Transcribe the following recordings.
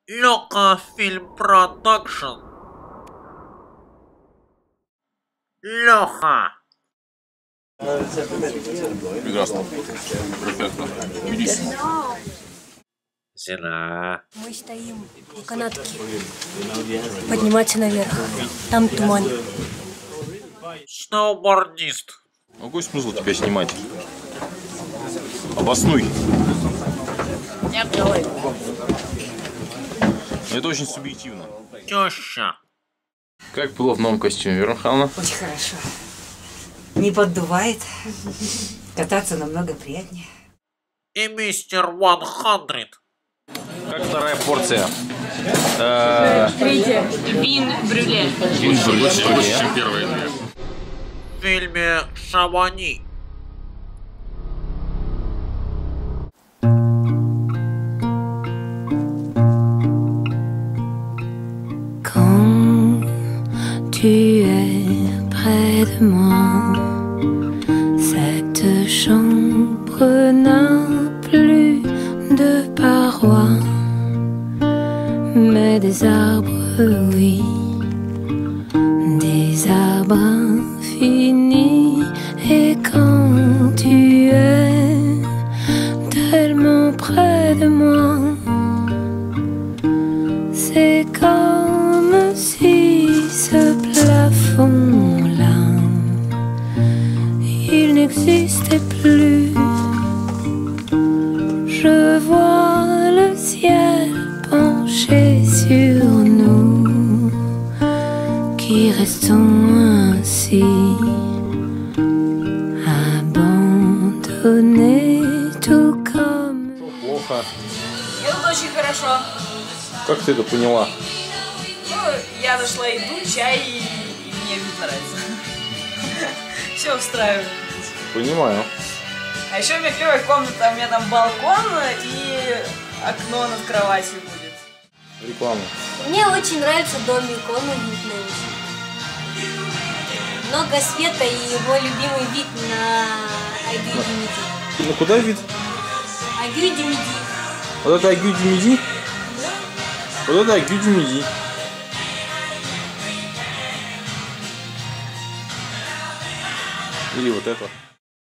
Лёха Фильм Продакшн. Лёха. Прекрасно. Перфектно. Белиссимо. Зина. Мы стоим у канатки. Подниматься наверх. Там туман. Сноубордист. Какой смысл тебя снимать? Обоснуй. Это очень субъективно. Тёща. Как было в новом костюме, Вера Михайловна? Очень хорошо. Не поддувает. Кататься намного приятнее. И мистер 100. Как вторая порция? Третье. Вин брюле. Вин больше, чем первая. В фильме Шамани. Quand tu es près de moi, cette chambre n'a plus de parois, mais des arbres, oui, des arbres infinis. Et quand tu es tellement près de moi, c'est comme si ce plafond-là, il n'existait plus. Je vois le ciel penché sur nous, qui restons ainsi, abandonnés tout comme... Плохо. Это очень хорошо. Как ты это поняла? Ну, я нашла еду, чай, и мне вид нравится. Все устраивает. Понимаю. А еще у меня клевая комната, у меня там балкон и окно над кроватью будет. Реклама. Мне очень нравится домик, он уютный. Много света и его любимый вид на Айгюй-Демиди. Ну куда вид? Айгюй-Демиди. Вот это Айгюй-Демиди? Вот это Айгюй-Демиди. Или вот это.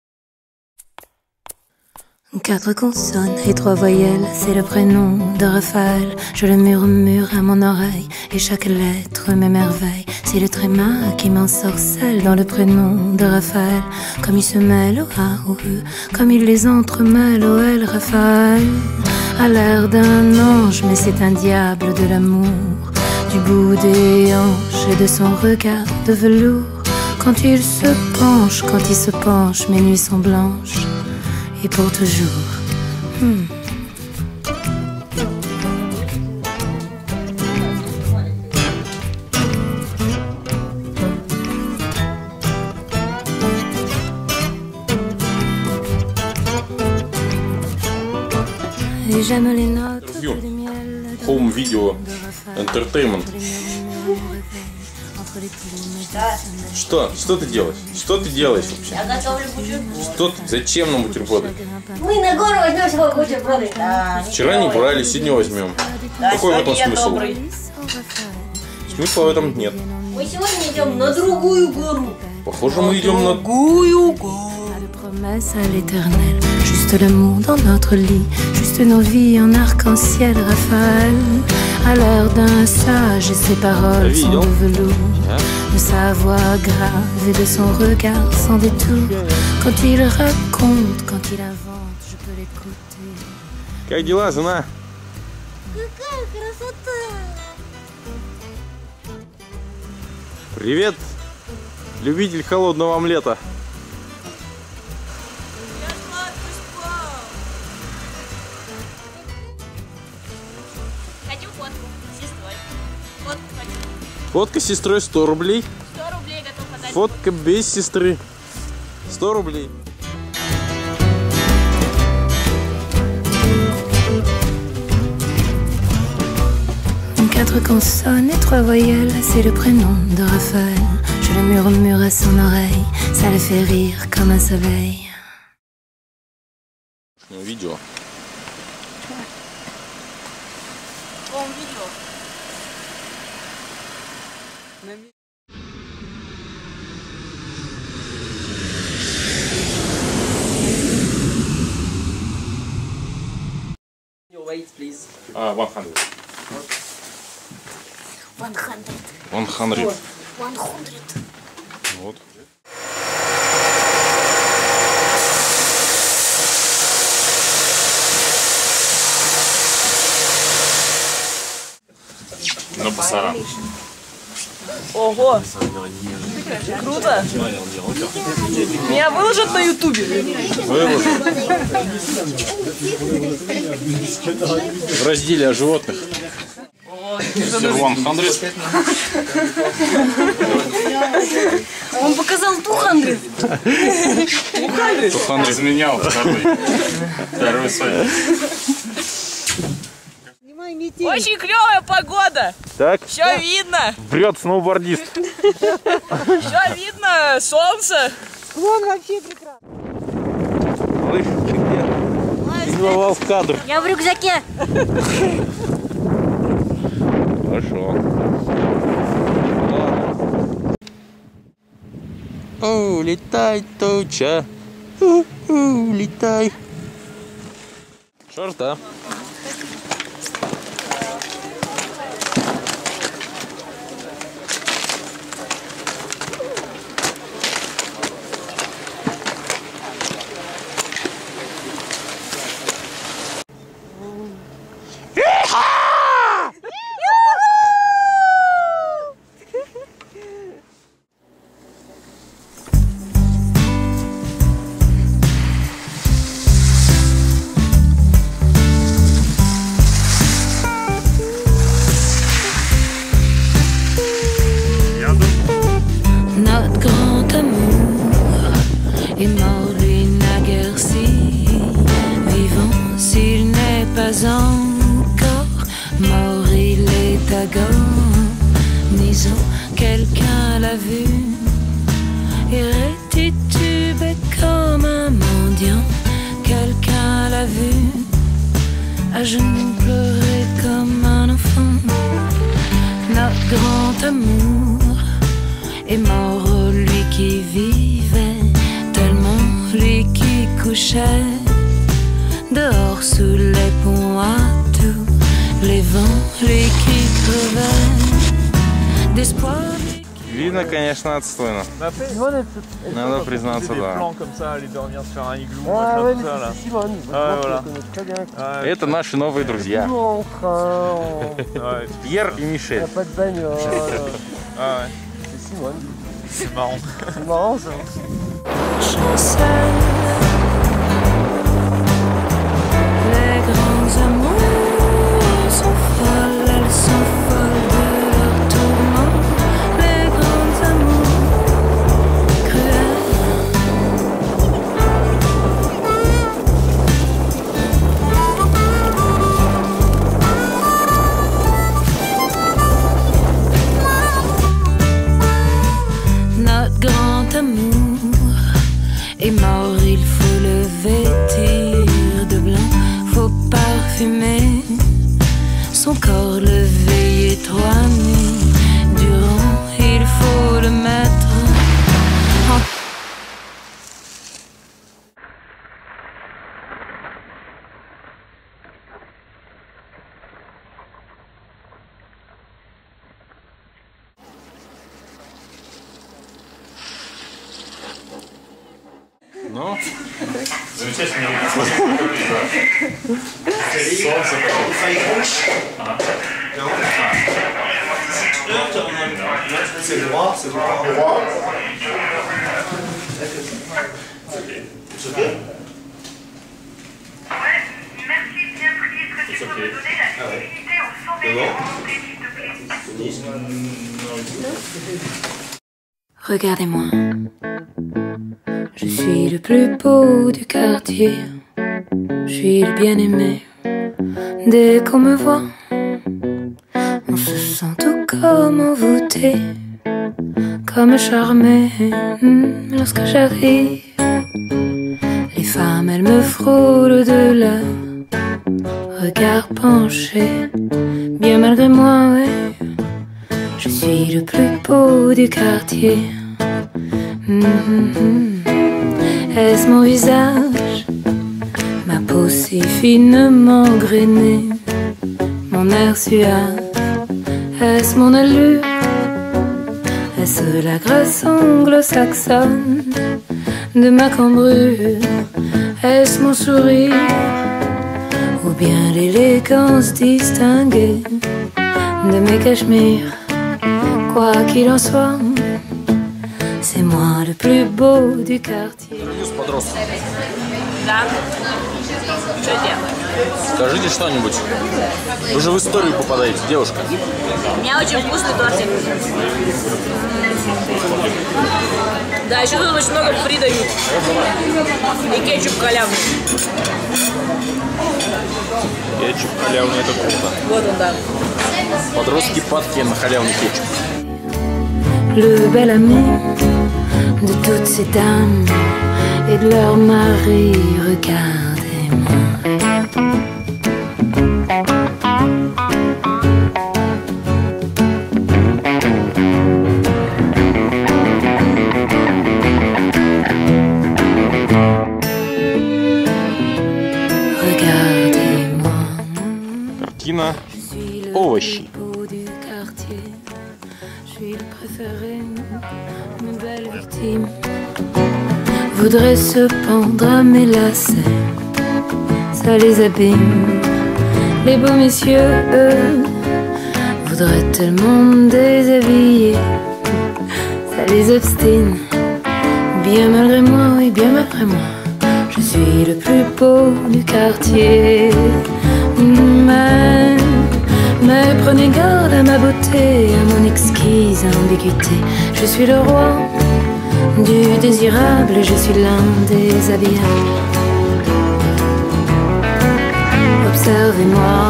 Quatre consonnes et trois voyelles, c'est le prénom de Raphaël. Je le murmure à mon oreille et chaque lettre m'émerveille. C'est le tréma qui m'ensorcelle dans le prénom de Raphaël. Comme il se mêle au A, au E, comme il les entremêle au L. Raphaël a l'air d'un ange, mais c'est un diable de l'amour. Du bout des hanches et de son regard de velours. Quand il se penche, mes nuits sont blanches. Et pour toujours. Et j'aime les notes de miel. Home Video Entertainment. Что? Что ты делаешь? Что ты делаешь вообще? Я готовлю бутерброды. Что ты? Зачем нам бутерброды? Мы на гору возьмем свой бутерброды. Вчера не брали, сегодня возьмем. Какой в этом смысл? Смысла в этом нет. Мы сегодня идем на другую гору. Похоже, мы идем на... Promesse à l'éternel, juste l'amour dans notre lit, juste nos vies en arc-en-ciel. Raphaël a l'air d'un sage et ses paroles sont de velours, de sa voix grave et de son regard sans détour. Quand il raconte, quand il invente, je peux l'écouter. Как дела, жена? Какая красота! Привет, любитель холодного омлета. Хочу фотку с сестрой. Фотку хочу. Фотка с сестрой 100 рублей. 100 рублей готов отдать. Фотка без сестры 100 рублей. Quatre consonnes et trois voyelles, c'est le prénom de Raphaël. Je le murmure à son oreille, ça le fait rire comme un soleil. Видео. новом видео. Your weight, please. 100. 100. Вот. На басара. Ого! Круто! Меня выложат на ютубе? Выложу. В разделе о животных. Mr. 100. Он показал 200. 200 изменял второй сайт. Очень клевая погода! Так, Все видно! врет сноубордист. Все видно! Солнце! Малыш, ты где? Не попал в кадр. Я в рюкзаке. Хорошо. О, летай, туча. Летай. Шорта. Notre grand amour est mort, lui naguère si vivant, s'il n'est pas encore mort, il est agonisant. Quelqu'un l'a vu, il titubait comme un mendiant. Quelqu'un l'a vu, à genoux pleurer comme un enfant. Notre grand amour est mort, lui qui vivait tellement, lui qui couchait dehors sous les ponts à tous les vents, lui qui crevait d'espoir. Видно, конечно, отстойно. Надо признаться, да. Это наши новые друзья. Пьер и Мишель. C'est marrant. C'est marrant ça. Les grands amours sont folles, elles sont folles de leur tourment. Les grands amours cruels. Notre grand amour est mort, il faut le vêtir de blanc, faut parfumer son corps, le veiller 3 nuits durant, il faut le mettre en... Ну, замечательно. C'est droit, c'est droit. C'est ok? Merci, bien prié. Est-ce que tu peux me donner la visibilité au 100 mètres s'il te plaît? Regardez-moi, je suis le plus beau du quartier, je suis le bien-aimé. Dès qu'on me voit, on se sent tout comme envoûté, comme charmé. Lorsque j'arrive, les femmes elles me frôlent de leur regard penché, bien malgré moi, ouais, je suis le plus beau du quartier. Est-ce mon visage, ma peau si finement grainée, mon air suave? Est-ce mon allure? Est-ce la grâce anglo-saxonne de ma cambrure? Est-ce mon sourire? Ou bien l'élégance distinguée de mes cachemires? Quoi qu'il en soit, c'est moi le plus beau du quartier. Да. Что делать? Скажите что-нибудь. Вы же в историю попадаете, девушка. У меня очень вкусный тортик. Да, еще тут очень много фри дают. И кетчуп халявный. Кетчуп халявный, это круто. Вот он, да. Подростки падки на халявный кетчуп. Le bel ami de toutes ces dames et de leur mari, regardez-moi. Regardez-moi. Картина «Овощи». Je suis le préféré, mes belles victimes voudraient se pendre à mes lacets, ça les abîme. Les beaux messieurs, eux, voudraient tellement me déshabiller, ça les obstine. Bien malgré moi, oui, bien malgré moi, je suis le plus beau du quartier. Mais prenez garde à ma beauté, à mon exquise ambiguïté. Je suis le roi du désirable, je suis l'un des habillables. Observez-moi,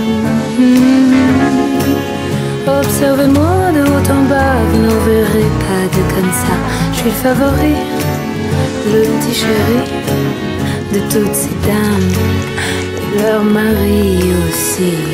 observez-moi de haut en bas, vous n'en verrez pas de comme ça. Je suis le favori, le petit chéri de toutes ces dames, et leur mari aussi.